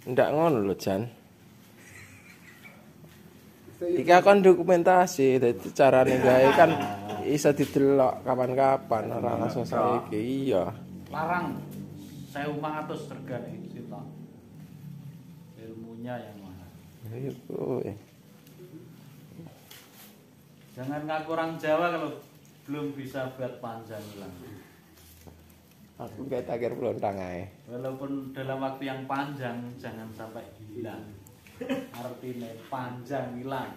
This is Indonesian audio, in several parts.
Ndak ngono lho, Jan. Iki kan dokumentasi, dadi carane gawe kan iso didelok kapan-kapan ora langsung saiki. Iya. Larang 1.500 regane sitok. Ilmunya yang mahal. Ayo kowe. Jangan ngaku orang Jawa kalau belum bisa buat panjang hilang. Aku kayak takir pelontang ae. Walaupun dalam waktu yang panjang jangan sampai hilang. Artinya panjang hilang.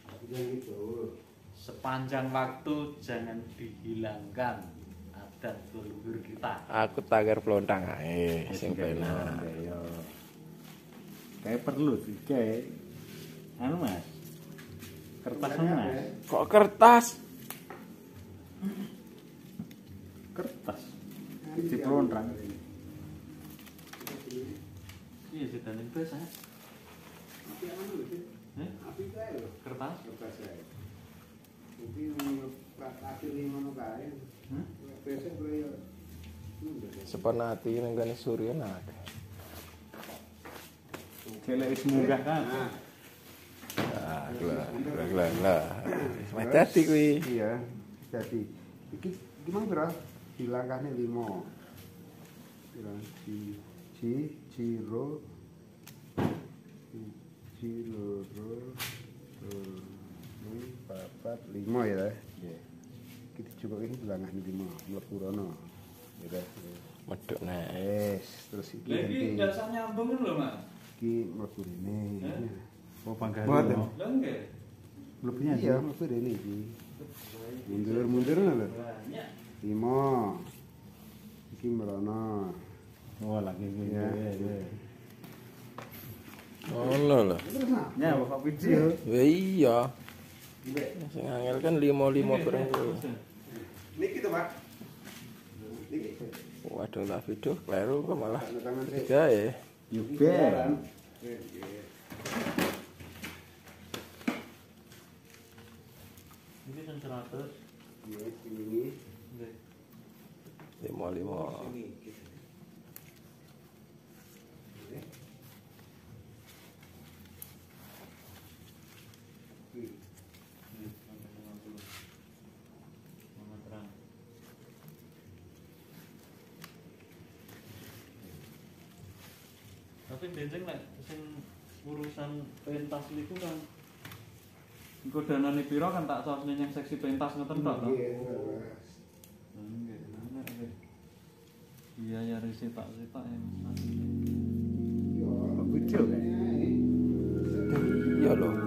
Sepanjang waktu jangan dihilangkan adat leluhur kita. Aku takir pelontang ae sing penak. Kayak perlu sih kayak anu Mas. Kertas Mas. Kok kertas? Kertas. Di pelontrang. Iya sih dan itu saya. Kertas? Kertas ya. Mungkin akhir ngono kae. Besok kowe Sepenati ning gone Surya nake. Celek wis munggah kan. Lah. Wis dadi kuwi. Iya, jadi iki gimana bro? Dilangkahne 5. Ciro papat 5 ya. Nggih. Kita coba ini dilangkahne 5, mlebu rono. Ya. Medhok nek. Terus iki Lagi dasar nyambung lho, Mas. iki mlebu rene. Oh panggalan. Mboten. Lho nggih. Mlebunya Iya, mlebu rene iki. Mundur lho. Banyak. 5. Iki merono. Oh lagi Ya. Ngono lho. Ya bapak video. Ya iya. Sing angel kan 5 bareng kuwi. Niki to, Pak. Niki. Waduh tak video kleru kok malah Tangan saya. gawe. Yuben. Ini kan 100. Iya, ini. Nggih. 5. Tapi benjing lek sing urusan pentas niku kan engko danane pira kan tak sosne yang seksi pentas ngoten tok to. Nggih, enak nggih. Iya ya sitak-sitak yang asli. Video kan. Iya lho.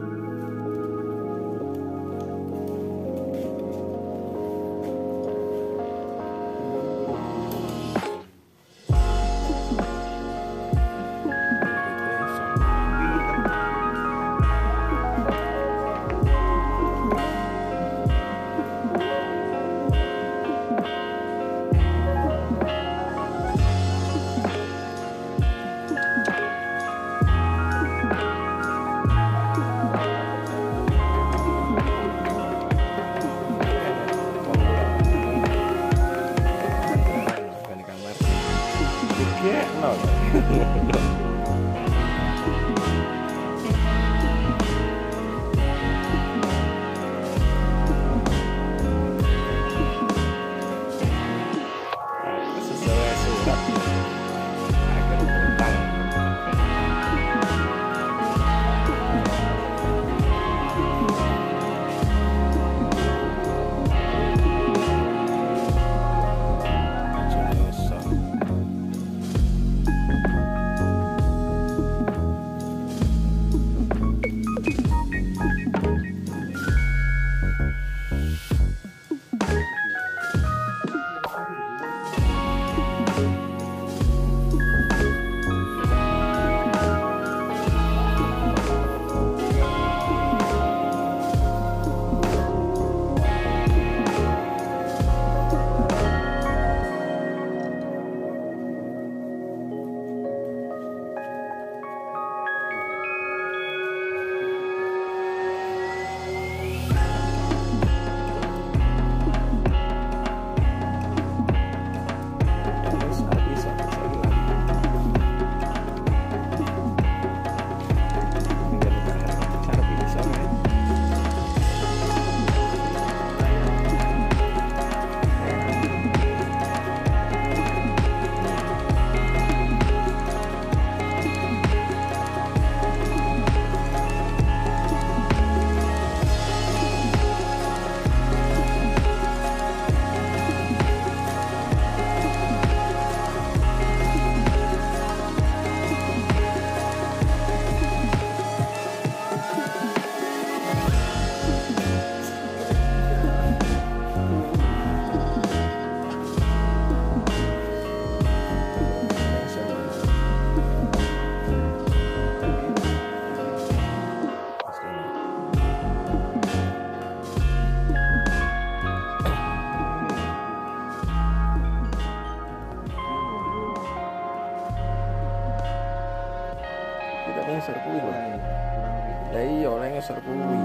lek ngisor kuwi lho. kurang lebih. Lah iya lek ngisor kuwi.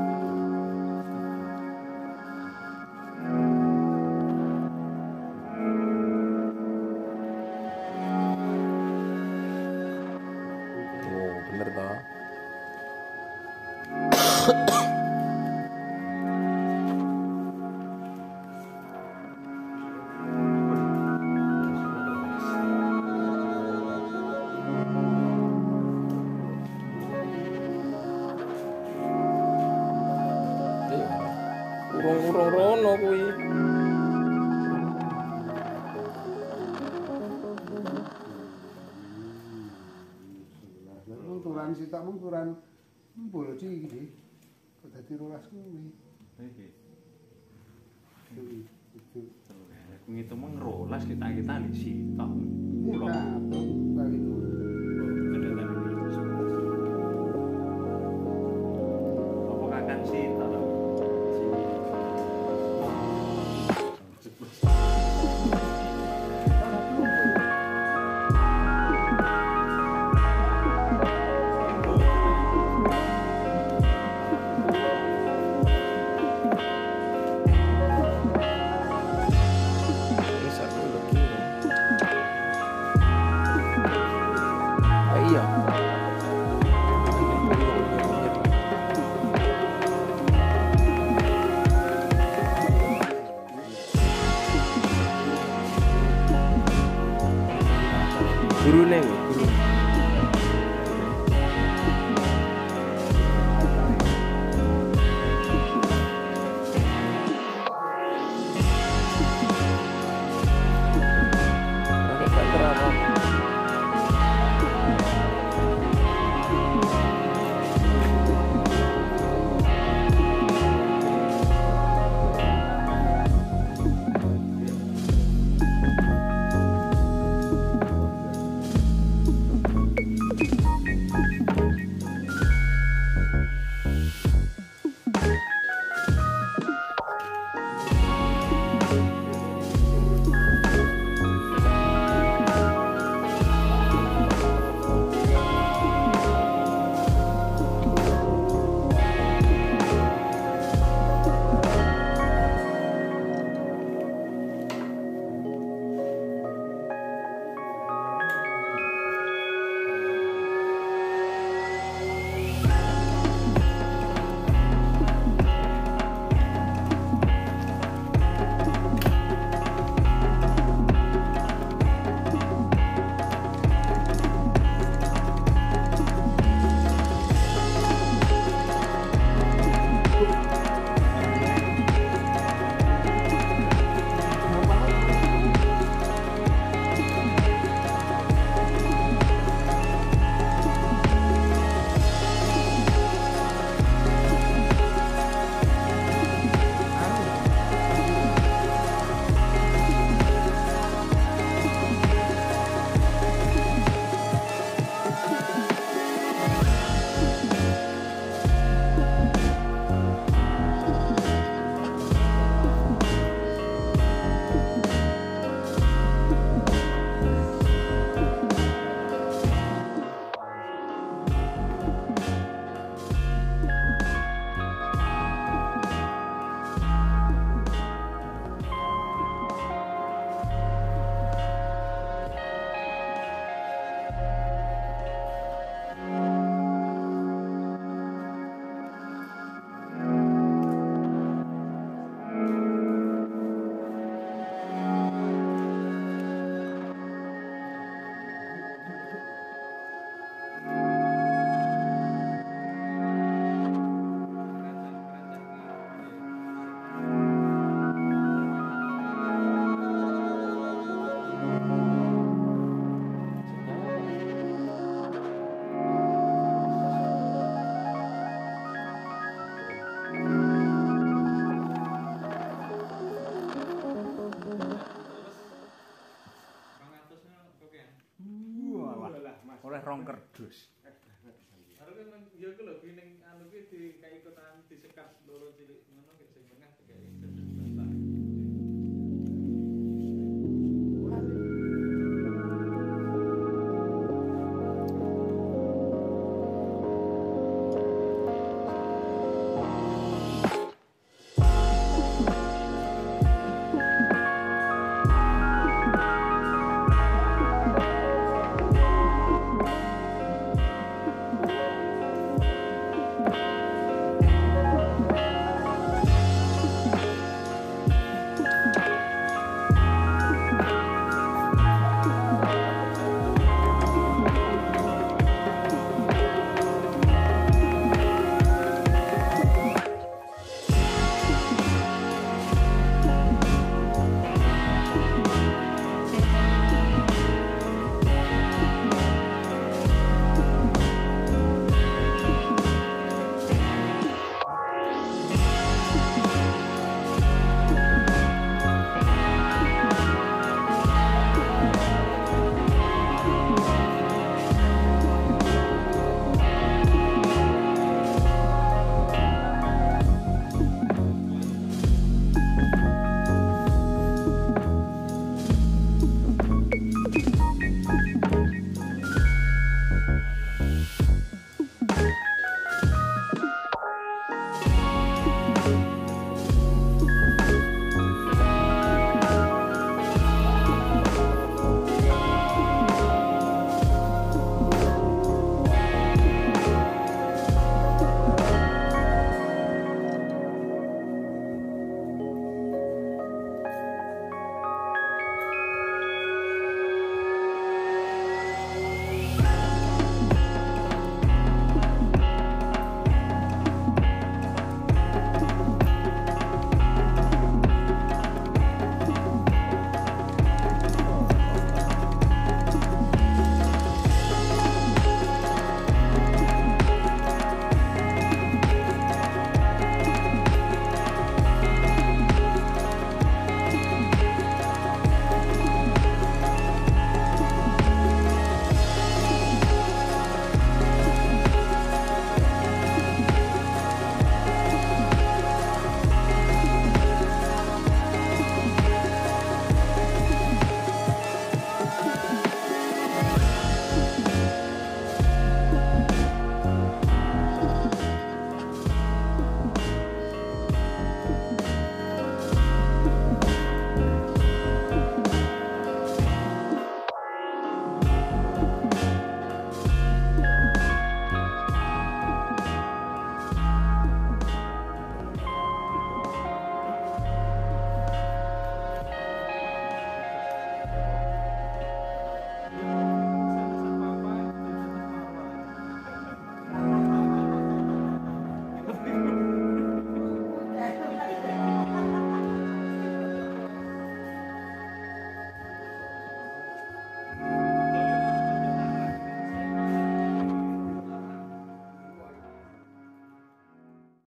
Oh, bener toh. Urung-urung rono kuwi. Lah turan sitok mung turan mbul iki. Kok dadi 12 kuwi. Iki. Itu. Aku ngitung meng rolas kita di sitok. Pulau. Bali dulu. Apa kakak sitok? Ngisor kuwi lho kira. Ah iya. Gurune kuwi, guru. Oke, tak terang. Oleh rong kerdus. Harusnya ya